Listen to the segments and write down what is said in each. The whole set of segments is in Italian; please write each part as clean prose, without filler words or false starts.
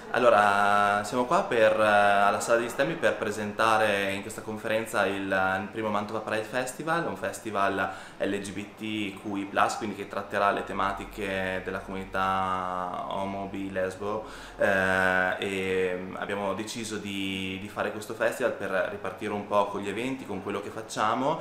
Allora, siamo qua alla Sala di Stemmi per presentare in questa conferenza il primo Mantova Pride Festival, un festival LGBTQI+, quindi che tratterà le tematiche della comunità omo, bi, lesbo, e abbiamo deciso di fare questo festival per ripartire un po' con gli eventi, con quello che facciamo,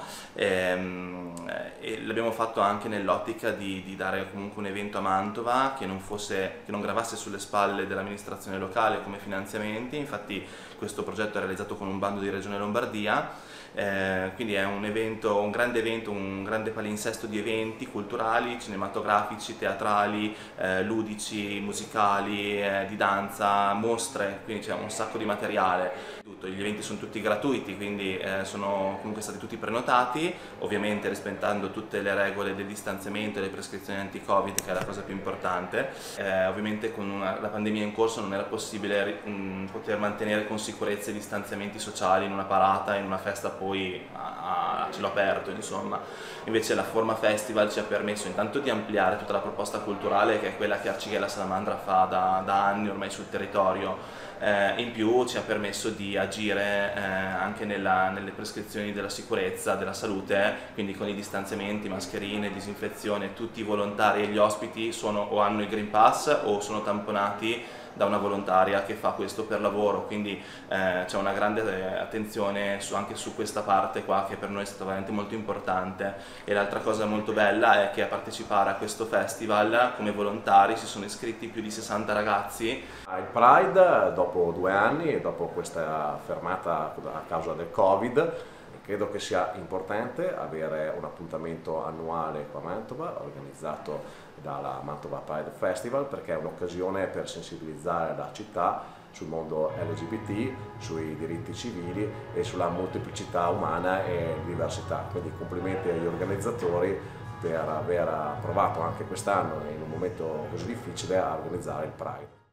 e l'abbiamo fatto anche nell'ottica di dare comunque un evento a Mantova che non gravasse sulle spalle dell'amministrazione locale come finanziamenti. Infatti questo progetto è realizzato con un bando di Regione Lombardia, quindi è un evento, un grande palinsesto di eventi culturali, cinematografici, teatrali, ludici, musicali, di danza, mostre, quindi c'è un sacco di materiale. Gli eventi sono tutti gratuiti, quindi sono comunque stati tutti prenotati, ovviamente rispettando tutte le regole del distanziamento e le prescrizioni anti-Covid, che è la cosa più importante. Ovviamente con la pandemia in corso non era possibile poter mantenere con sicurezza i distanziamenti sociali in una parata, in una festa poi a cielo aperto, insomma. Invece la forma festival ci ha permesso intanto di ampliare tutta la proposta culturale, che è quella che Arcighella Salamandra fa da anni ormai sul territorio. In più ci ha permesso di agire anche nelle prescrizioni della sicurezza, della salute, quindi con i distanziamenti, mascherine, disinfezione. Tutti i volontari e gli ospiti sono o hanno il Green Pass o sono tamponati da una volontaria che fa questo per lavoro, quindi c'è una grande attenzione anche su questa parte qua, che per noi è stata veramente molto importante. E l'altra cosa molto bella è che a partecipare a questo festival come volontari si sono iscritti più di 60 ragazzi. Il Pride, dopo 2 anni e dopo questa fermata a causa del Covid, credo che sia importante avere un appuntamento annuale qua a Mantova, organizzato dalla Mantova Pride Festival, perché è un'occasione per sensibilizzare la città sul mondo LGBT, sui diritti civili e sulla molteplicità umana e diversità. Quindi complimenti agli organizzatori per aver provato anche quest'anno, in un momento così difficile, a organizzare il Pride.